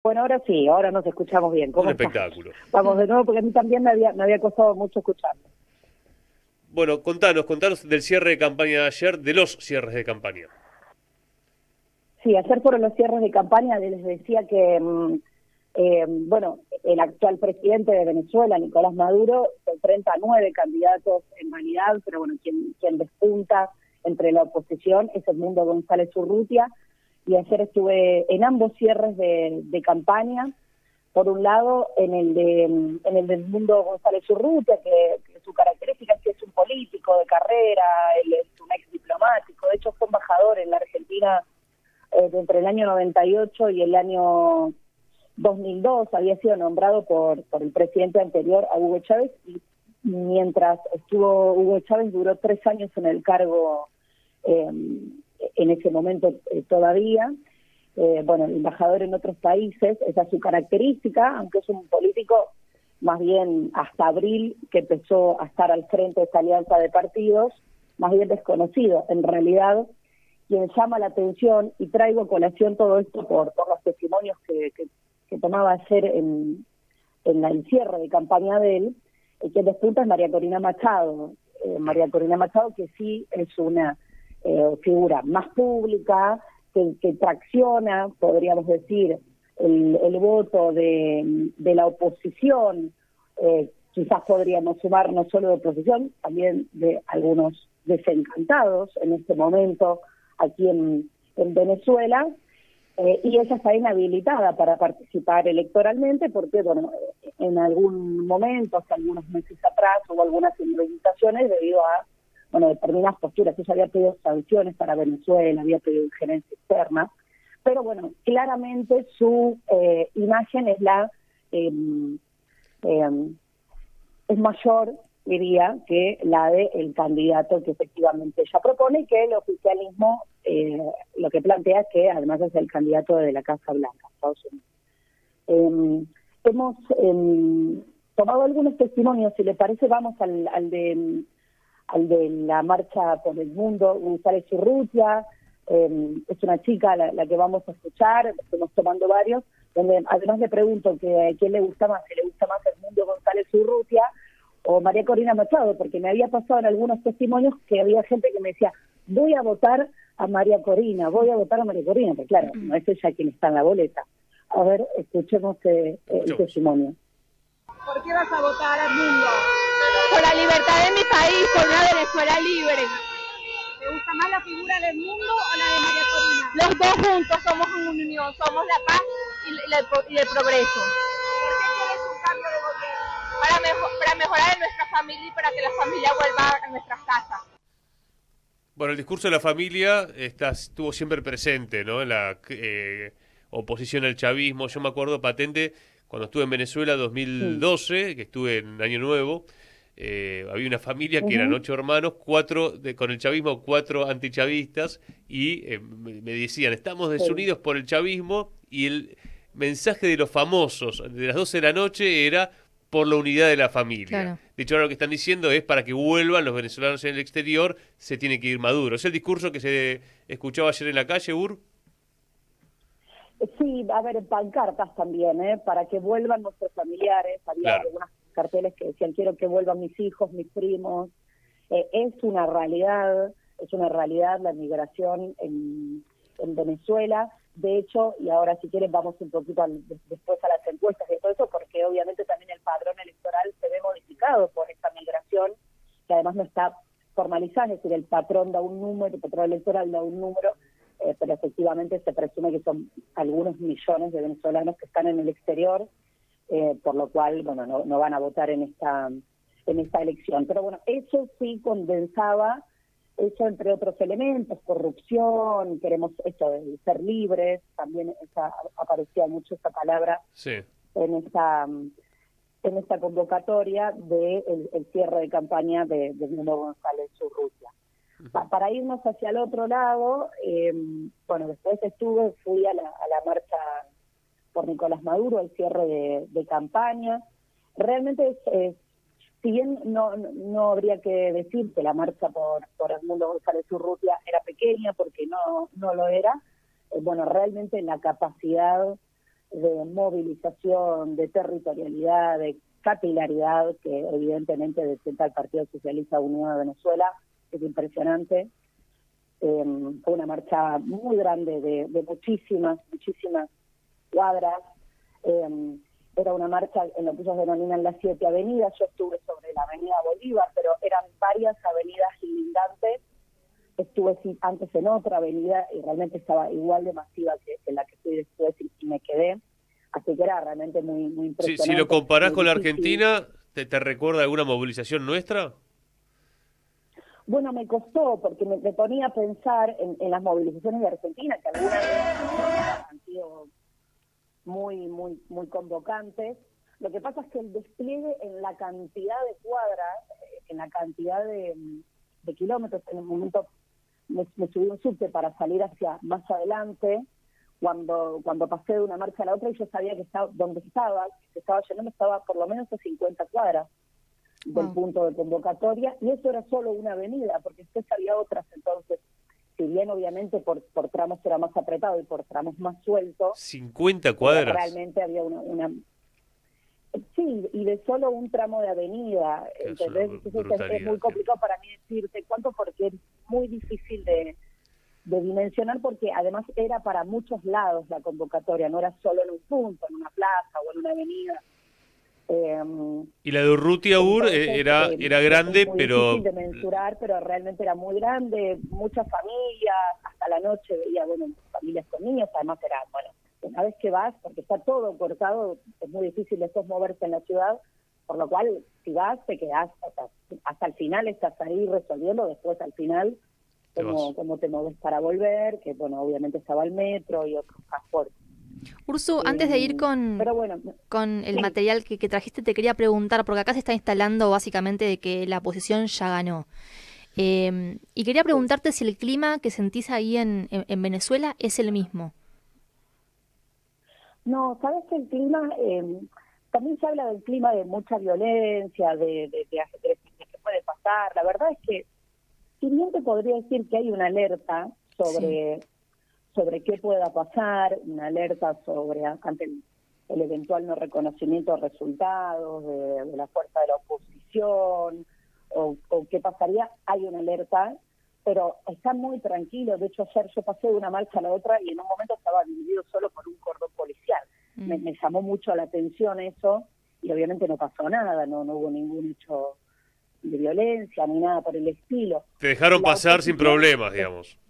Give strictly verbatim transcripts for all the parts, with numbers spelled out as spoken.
Bueno, ahora sí, ahora nos escuchamos bien. ¿Cómo Un estás? espectáculo. Vamos de nuevo, porque a mí también me había, me había costado mucho escucharlo. Bueno, contanos, contanos del cierre de campaña de ayer, de los cierres de campaña. Sí, ayer fueron los cierres de campaña, les decía que, mm, eh, bueno, el actual presidente de Venezuela, Nicolás Maduro, se enfrenta a nueve candidatos en realidad, pero bueno, quien, quien despunta entre la oposición es Edmundo González Urrutia, y ayer estuve en ambos cierres de, de campaña. Por un lado, en el de en el de Edmundo González Urrutia, que, que su característica es que es un político de carrera, él es un ex diplomático, de hecho fue embajador en la Argentina eh, entre el año noventa y ocho y el año dos mil dos, había sido nombrado por, por el presidente anterior, a Hugo Chávez, y mientras estuvo Hugo Chávez duró tres años en el cargo, eh, en ese momento eh, todavía. Eh, bueno, embajador en otros países, esa es su característica, aunque es un político más bien hasta abril que empezó a estar al frente de esta alianza de partidos, más bien desconocido. En realidad, quien llama la atención, y traigo a colación todo esto por, por los testimonios que, que, que tomaba ayer en, en el cierre de campaña de él, eh, quien despunta es María Corina Machado. Eh, María Corina Machado, que sí es una eh, figura más pública, que, que tracciona, podríamos decir, el, el voto de, de la oposición, eh, quizás podríamos sumar no solo de oposición, también de algunos desencantados en este momento aquí en, en Venezuela, eh, y ella está inhabilitada para participar electoralmente porque, bueno, en algún momento, hace algunos meses atrás, hubo algunas inhabilitaciones debido a, bueno, determinadas posturas. Ella había pedido sanciones para Venezuela, había pedido injerencia externa, pero bueno, claramente su eh, imagen es la eh, eh, es mayor, diría, que la del candidato que efectivamente ella propone, y que el oficialismo eh, lo que plantea es que además es el candidato de la Casa Blanca, Estados Unidos. Eh, hemos eh, tomado algunos testimonios, si le parece vamos al, al de al de la marcha por el mundo, González Urrutia, eh, es una chica la, la que vamos a escuchar, estamos tomando varios, donde además le pregunto que a quién le gusta más, si le gusta más Edmundo González Urrutia o María Corina Machado, porque me había pasado en algunos testimonios que había gente que me decía, voy a votar a María Corina, voy a votar a María Corina, pero claro, no es ella quien está en la boleta. A ver, escuchemos eh, el testimonio. ¿Por qué vas a votar al mundo? Por la libertad de mi país, por una Venezuela libre. ¿Te gusta más la figura del mundo o la de María Corina? Los dos juntos somos una unión, somos la paz y, la, y el progreso. ¿Por qué quieres un cambio de gobierno? Para, mejor, para mejorar en nuestra familia y para que la familia vuelva a nuestras casas. Bueno, el discurso de la familia está, estuvo siempre presente, ¿no? En la eh, oposición al chavismo. Yo me acuerdo patente cuando estuve en Venezuela dos mil doce, que estuve en Año Nuevo. Eh, había una familia que uh-huh. eran ocho hermanos, cuatro de, con el chavismo, cuatro antichavistas, y eh, me, me decían, estamos desunidos por el chavismo, y el mensaje de los famosos de las doce de la noche era por la unidad de la familia. Claro. De hecho, ahora lo que están diciendo es para que vuelvan los venezolanos en el exterior, se tiene que ir Maduro. ¿Es el discurso que se escuchaba ayer en la calle, Ur? Sí, a ver, pancartas también, ¿eh? Para que vuelvan nuestros familiares. Había claro. algunas carteles que decían, quiero que vuelvan mis hijos, mis primos. Eh, es una realidad, es una realidad la migración en, en Venezuela. De hecho, y ahora si quieren vamos un poquito al, después a las encuestas y todo eso, porque obviamente también el padrón electoral se ve modificado por esta migración, que además no está formalizada, es decir, el patrón da un número, el patrón electoral da un número, eh, pero efectivamente se presume que son algunos millones de venezolanos que están en el exterior, eh, por lo cual, bueno, no, no van a votar en esta, en esta elección. Pero bueno, eso sí condensaba, eso entre otros elementos, corrupción, queremos esto de ser libres, también esa, aparecía mucho esa palabra sí. en esta en esta convocatoria de el, el cierre de campaña de, de Edmundo González Urrutia. Uh-huh. Pa, para irnos hacia el otro lado, eh, bueno, después estuve, fui a la, a la marcha por Nicolás Maduro, el cierre de, de campaña. Realmente es, es si bien no, no habría que decir que la marcha por, por Edmundo González Urrutia era pequeña, porque no, no lo era, eh, bueno, realmente la capacidad de movilización, de territorialidad, de capilaridad que evidentemente detenta el Partido Socialista Unido de Venezuela. Es impresionante. Eh, fue una marcha muy grande de, de muchísimas, muchísimas cuadras. Eh, era una marcha en lo que ellos denominan las siete avenidas. Yo estuve sobre la avenida Bolívar, pero eran varias avenidas lindantes. Estuve sí, antes en otra avenida y realmente estaba igual de masiva que, que la que fui después y, y me quedé. Así que era realmente muy, muy impresionante. Si, si lo comparás con la difícil. Argentina, ¿te, ¿te recuerda alguna movilización nuestra? Bueno, me costó porque me, me ponía a pensar en, en las movilizaciones de Argentina, que algunas han sido muy, muy, muy convocantes. Lo que pasa es que el despliegue en la cantidad de cuadras, en la cantidad de, de kilómetros, en un momento me, me subí un subte para salir hacia más adelante, cuando cuando pasé de una marcha a la otra y yo sabía que estaba donde estaba, que estaba llenando, estaba por lo menos a cincuenta cuadras del wow. punto de convocatoria, y eso era solo una avenida, porque después había otras. Entonces, si bien obviamente por, por tramos era más apretado y por tramos más sueltos, cincuenta cuadras. Realmente había una, una... Sí, y de solo un tramo de avenida. ¿Entendés? Entonces es, es muy complicado para mí decirte cuánto, porque es muy difícil de, de dimensionar, porque además era para muchos lados la convocatoria, no era solo en un punto, en una plaza o en una avenida. Eh, y la de Urrutia Ur era, eh, era grande, muy pero... difícil de mensurar, pero realmente era muy grande, muchas familias, hasta la noche veía, bueno, familias con niños, además era, bueno, una vez que vas, porque está todo cortado, es muy difícil después moverse en la ciudad, por lo cual, si vas, te quedás hasta, hasta el final, estás ahí resolviendo, después al final, cómo, cómo te mueves para volver, que bueno, obviamente estaba el metro y otros transportes. Ursu, antes de ir con, Pero bueno, con el sí. material que, que trajiste, te quería preguntar, porque acá se está instalando básicamente de que la oposición ya ganó. Eh, y quería preguntarte si el clima que sentís ahí en, en, en Venezuela es el mismo. No, sabes que el clima, eh, también se habla del clima de mucha violencia, de, de, de ajedrez que puede pasar. La verdad es que, si bien te podría decir que hay una alerta sobre... Sí. sobre qué pueda pasar, una alerta sobre ante el, el eventual no reconocimiento de resultados de, de la fuerza de la oposición, o, o qué pasaría, hay una alerta, pero está muy tranquilo. De hecho, ayer yo pasé de una marcha a la otra y en un momento estaba dividido solo por un cordón policial. Mm. Me, me llamó mucho la atención eso, y obviamente no pasó nada, no, no hubo ningún hecho de violencia ni nada por el estilo. Te dejaron la pasar sin problemas, digamos.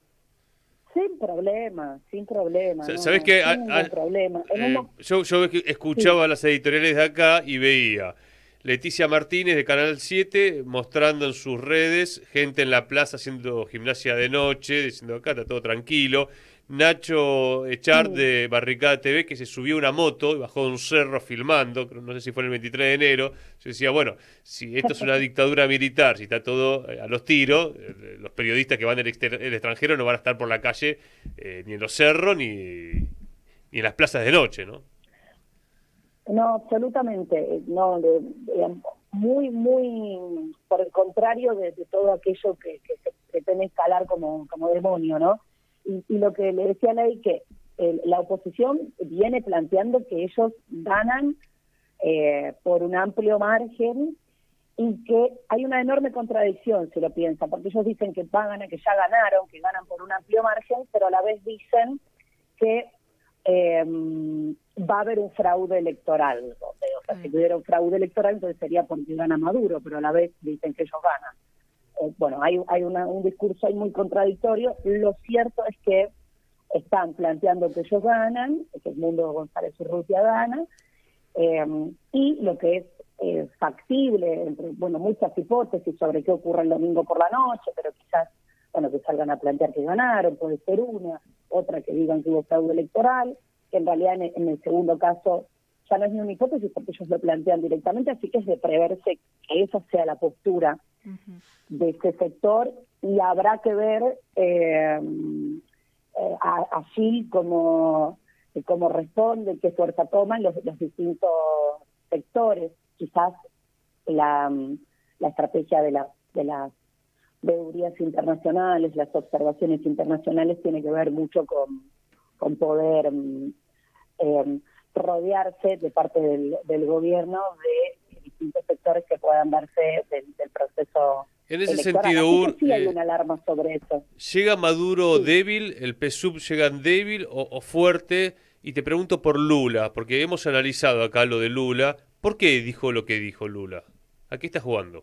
Sin problema, sin problema. ¿Sabés no, qué? Sin a, a, problema. Eh, un... Yo, yo escuchaba sí. las editoriales de acá y veía Leticia Martínez de Canal siete mostrando en sus redes gente en la plaza haciendo gimnasia de noche, diciendo acá está todo tranquilo. Nacho Echard sí. de Barricada T V, que se subió a una moto y bajó de un cerro filmando, no sé si fue el veintitrés de enero. Yo decía, bueno, si esto es una dictadura militar, si está todo a los tiros, los periodistas que van del exter- el extranjero no van a estar por la calle eh, ni en los cerros ni, ni en las plazas de noche, ¿no? No, absolutamente. No, de, de, muy, muy por el contrario de, de todo aquello que, que se pretende instalar como, como demonio, ¿no? Y, y lo que le decía a Ley, que eh, la oposición viene planteando que ellos ganan eh, por un amplio margen, y que hay una enorme contradicción, si lo piensan, porque ellos dicen que pagan, que ya ganaron, que ganan por un amplio margen, pero a la vez dicen que eh, va a haber un fraude electoral. O sea, mm. si hubiera un fraude electoral, entonces sería porque gana Maduro, pero a la vez dicen que ellos ganan. Eh, bueno, hay, hay una, un discurso ahí muy contradictorio. Lo cierto es que están planteando que ellos ganan, que el Mundo González Urrutia gana, eh, y lo que es eh, factible, entre, bueno, muchas hipótesis sobre qué ocurre el domingo por la noche, pero quizás, bueno, que salgan a plantear que ganaron, puede ser una, otra que digan que hubo fraude electoral, que en realidad en, en el segundo caso ya no es ni una hipótesis porque ellos lo plantean directamente, así que es de preverse que esa sea la postura uh-huh. de este sector, y habrá que ver eh, eh, allí cómo, cómo responde, qué fuerza toman los, los distintos sectores. Quizás la, la estrategia de, la, de las veedurías internacionales, las observaciones internacionales, tiene que ver mucho con, con poder eh, rodearse de parte del, del gobierno de distintos sectores que puedan darse del, del proceso en ese electoral. sentido, Así Ur, que sí hay eh, una alarma sobre eso. ¿llega Maduro Sí. débil, el P S U V llega débil o, o fuerte? Y te pregunto por Lula, porque hemos analizado acá lo de Lula. ¿Por qué dijo lo que dijo Lula? ¿A qué está jugando?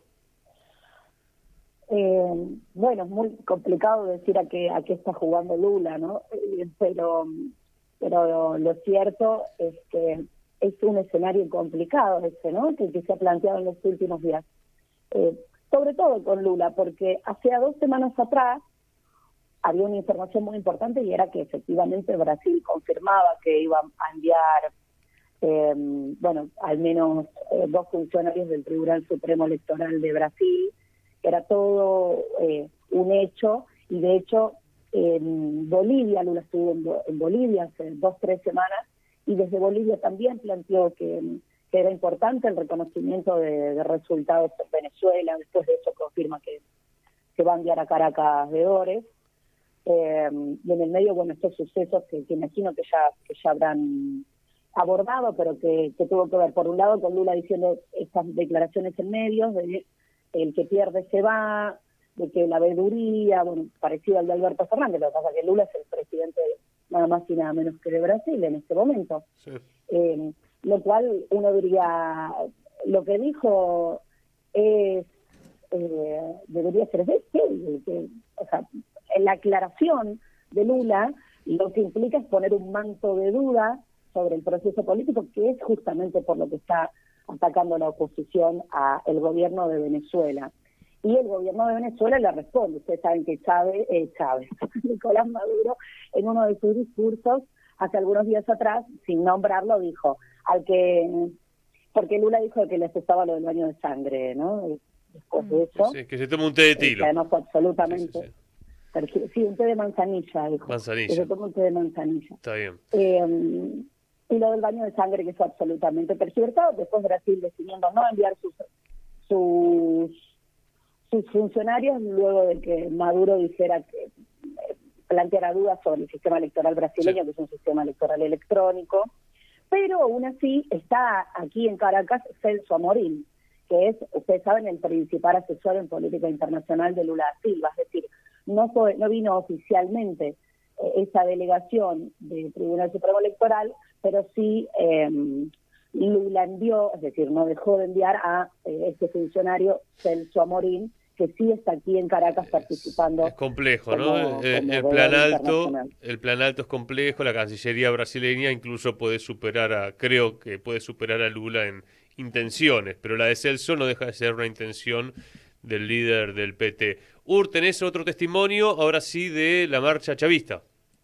Eh, bueno, es muy complicado decir a qué a qué está jugando Lula, ¿no? Eh, pero pero lo, lo cierto es que es un escenario complicado ese, ¿no? Que, que se ha planteado en los últimos días. Eh, sobre todo con Lula, porque hace dos semanas atrás había una información muy importante y era que efectivamente Brasil confirmaba que iba a enviar, eh, bueno, al menos eh, dos funcionarios del Tribunal Supremo Electoral de Brasil. Era todo eh, un hecho, y de hecho en Bolivia, Lula estuvo en, Bo en Bolivia hace dos, tres semanas, y desde Bolivia también planteó que, que era importante el reconocimiento de, de resultados en Venezuela. Después de eso confirma que, que va a enviar a Caracas deudores. Eh, y en el medio, bueno, estos sucesos que, que imagino que ya, que ya habrán abordado, pero que, que tuvo que ver, por un lado, con Lula diciendo estas declaraciones en medios de el que pierde se va, de que la veeduría, bueno, parecido al de Alberto Fernández. Lo que pasa es que Lula es el presidente nada más y nada menos que de Brasil en este momento. Sí. Eh, lo cual uno diría, lo que dijo es, eh, debería ser de que, que, o sea, en la aclaración de Lula lo que implica es poner un manto de duda sobre el proceso político, que es justamente por lo que está atacando la oposición al gobierno de Venezuela. Y el gobierno de Venezuela le responde. Ustedes saben que Chávez, eh, Chávez, Nicolás Maduro, en uno de sus discursos, hace algunos días atrás, sin nombrarlo, dijo, al que, porque Lula dijo que les estaba lo del baño de sangre, ¿no? Después de eso. Sí, que se toma un té de tilo. Que además fue absolutamente... Sí, sí, sí. Sí, un té de manzanilla, dijo. Manzanilla. Que se toma un té de manzanilla. Está bien. Eh, y lo del baño de sangre, que fue absolutamente tergiversado. Después Brasil decidiendo no enviar sus, sus sus funcionarios, luego de que Maduro dijera que eh, planteara dudas sobre el sistema electoral brasileño, sí, que es un sistema electoral electrónico. Pero aún así está aquí en Caracas Celso Amorín, que es, ustedes saben, el principal asesor en política internacional de Lula da Silva. Es decir, no fue, no vino oficialmente eh, esa delegación del Tribunal Supremo Electoral, pero sí eh, Lula envió, es decir, no dejó de enviar a eh, este funcionario Celso Amorín, que sí está aquí en Caracas participando. Es, es complejo, como, ¿no? El, como el plan alto, el plan alto es complejo. La Cancillería brasileña incluso puede superar a, creo que puede superar a Lula en intenciones, pero la de Celso no deja de ser una intención del líder del P T. Ur, ¿tenés otro testimonio, ahora sí, de la marcha chavista?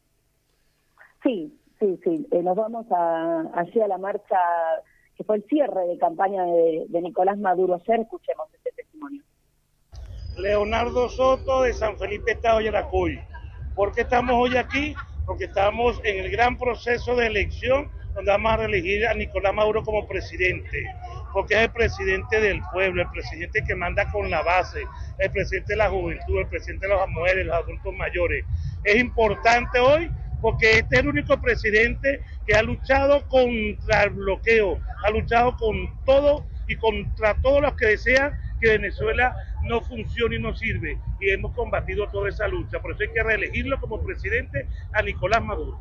Sí, sí, sí. Eh, nos vamos a, allí a la marcha, que fue el cierre de campaña de, de Nicolás Maduro ayer. Escuchemos este testimonio. Leonardo Soto, de San Felipe, Estado Yaracuy. ¿Por qué estamos hoy aquí? Porque estamos en el gran proceso de elección donde vamos a reelegir a Nicolás Maduro como presidente, porque es el presidente del pueblo, el presidente que manda con la base, el presidente de la juventud, el presidente de las mujeres, los adultos mayores. Es importante hoy porque este es el único presidente que ha luchado contra el bloqueo, ha luchado con todo y contra todos los que desean que Venezuela no funcione y no sirve, y hemos combatido toda esa lucha. Por eso hay que reelegirlo como presidente a Nicolás Maduro.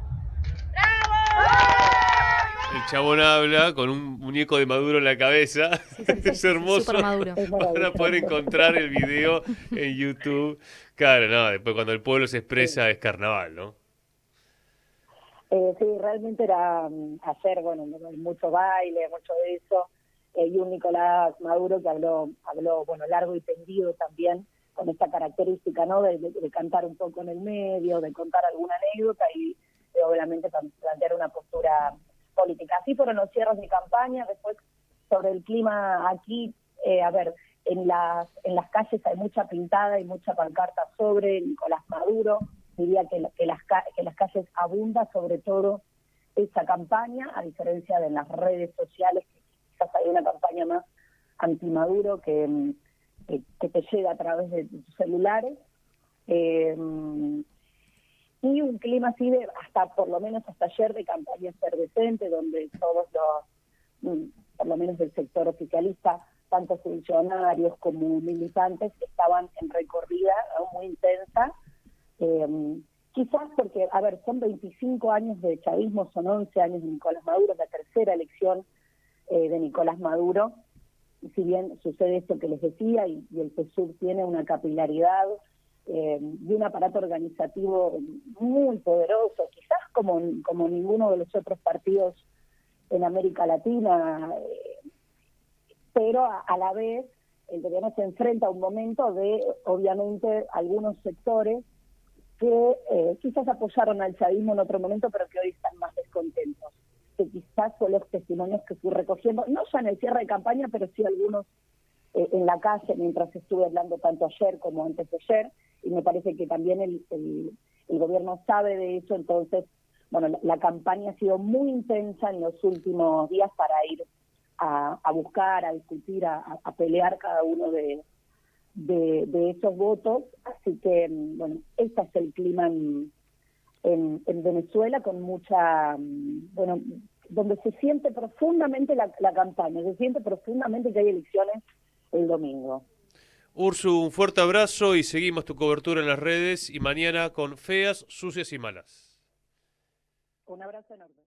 El chabón habla con un muñeco de Maduro en la cabeza. Sí, sí, sí, es hermoso. Van a poder encontrar el video en YouTube. Claro, no, después cuando el pueblo se expresa sí. Es carnaval, ¿no? Eh, sí, realmente era um, hacer, bueno, mucho baile, mucho de eso. Eh, y un Nicolás Maduro que habló, habló, bueno, largo y tendido también, con esta característica, ¿no? De, de, de cantar un poco en el medio, de contar alguna anécdota y de, obviamente plantear una postura política. Así fueron los cierres de campaña. Después, sobre el clima aquí, eh, a ver, en las, en las calles hay mucha pintada y mucha pancarta sobre Nicolás Maduro. Diría que, que, las, que las calles abunda sobre todo esa campaña, a diferencia de las redes sociales, que quizás hay una campaña más anti-Maduro que, que, que te llega a través de tus celulares. Eh, y un clima así de, hasta por lo menos hasta ayer, de campaña efervescente, donde todos los, por lo menos del sector oficialista, tanto funcionarios como militantes, estaban en recorrida, ¿no?, muy intensa, eh, quizás porque, a ver, son veinticinco años de chavismo, son once años de Nicolás Maduro, la tercera elección eh, de Nicolás Maduro, y si bien sucede esto que les decía, y, y el P S U V tiene una capilaridad eh, y un aparato organizativo muy poderoso, quizás como, como ninguno de los otros partidos en América Latina, eh, pero a, a la vez el gobierno se enfrenta a un momento de, obviamente, algunos sectores que eh, quizás apoyaron al chavismo en otro momento, pero que hoy están más descontentos, que quizás son los testimonios que fui recogiendo, no ya en el cierre de campaña, pero sí algunos eh, en la calle, mientras estuve hablando tanto ayer como antes de ayer, y me parece que también el, el, el gobierno sabe de eso. Entonces, bueno, la, la campaña ha sido muy intensa en los últimos días para ir a, a buscar, a discutir, a, a pelear cada uno de, de, de esos votos. Así que, bueno, este es el clima en, en, en Venezuela, con mucha, bueno, donde se siente profundamente la, la campaña, se siente profundamente que hay elecciones el domingo. Ursu, un fuerte abrazo y seguimos tu cobertura en las redes, y mañana con Feas, Sucias y Malas. Un abrazo enorme.